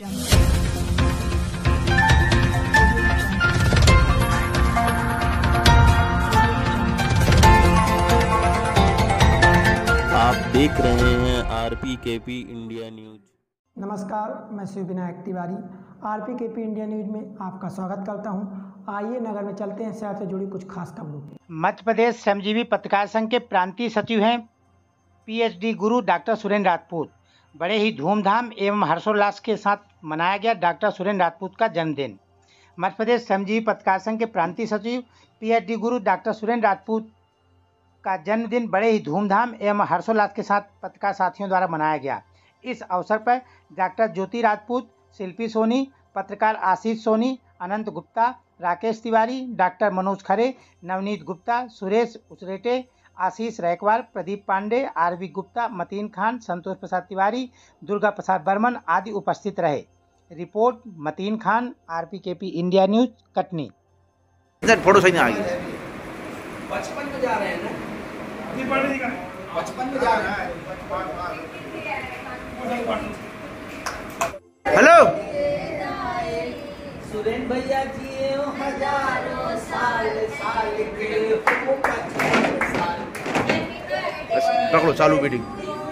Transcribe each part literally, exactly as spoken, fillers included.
आप देख रहे हैं आरपी केपी इंडिया न्यूज। नमस्कार, मैं Shiv Vinayak Tiwari RP KP India news में आपका स्वागत करता हूं। आइए नगर में चलते हैं शहर से जुड़ी कुछ खास खबरों की। मध्य प्रदेश श्रमजीवी पत्रकार संघ के प्रांतीय सचिव हैं पीएचडी गुरु डॉक्टर सुरेंद्र राजपूत। बड़े ही धूमधाम एवं हर्षोल्लास के साथ मनाया गया डॉक्टर सुरेंद्र राजपूत का जन्मदिन। मध्य प्रदेश श्रमजीवी पत्रकार संघ के प्रांतीय सचिव पीएचडी गुरु डॉक्टर सुरेंद्र राजपूत का जन्मदिन बड़े ही धूमधाम एवं हर्षोल्लास के साथ पत्रकार साथियों द्वारा मनाया गया। इस अवसर पर डॉक्टर ज्योति राजपूत, शिल्पी सोनी, पत्रकार आशीष सोनी, अनंत गुप्ता, राकेश तिवारी, डॉक्टर मनोज खरे, नवनीत गुप्ता, सुरेश उचरेटे, आशीष रैकवार, प्रदीप पांडे, आरवी गुप्ता, मतीन खान, संतोष प्रसाद तिवारी, दुर्गा प्रसाद बर्मन आदि उपस्थित रहे। Report Mateen Khan, RP KP India news, Katni. Photo सही नहीं आ गई। पचपन में जा रहे हैं ना, पचपन में जा रहे हैं। हेलो सुरेंद्र भैया जिए हजारों साल साल के वो पचपन साल। रख लो चालू मीटिंग।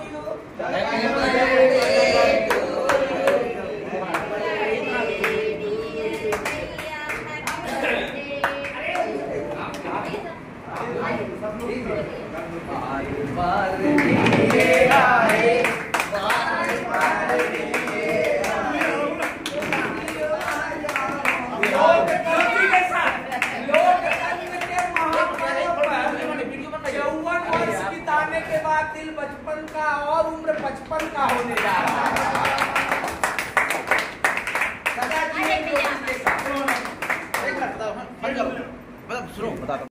बिताने के बाद दिल बचपन का और उम्र पचपन का होने जा रहा है। मतलब सुनो बताता हूँ।